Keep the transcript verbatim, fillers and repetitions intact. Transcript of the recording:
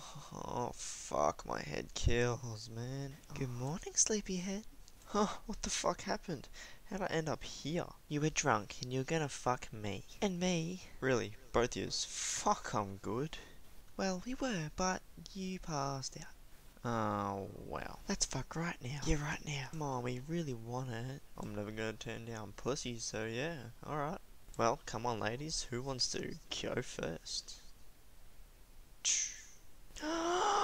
Oh, fuck, my head kills, man. Good morning, sleepyhead. Huh, what the fuck happened? How'd I end up here? You were drunk and you were gonna fuck me. And me. Really, both yous. Fuck, I'm good. Well, we were, but you passed out. Oh, well. Let's fuck right now. Yeah, right now. Come on, we really want it. I'm never gonna turn down pussy, so yeah. Alright. Well, come on, ladies. Who wants to go first?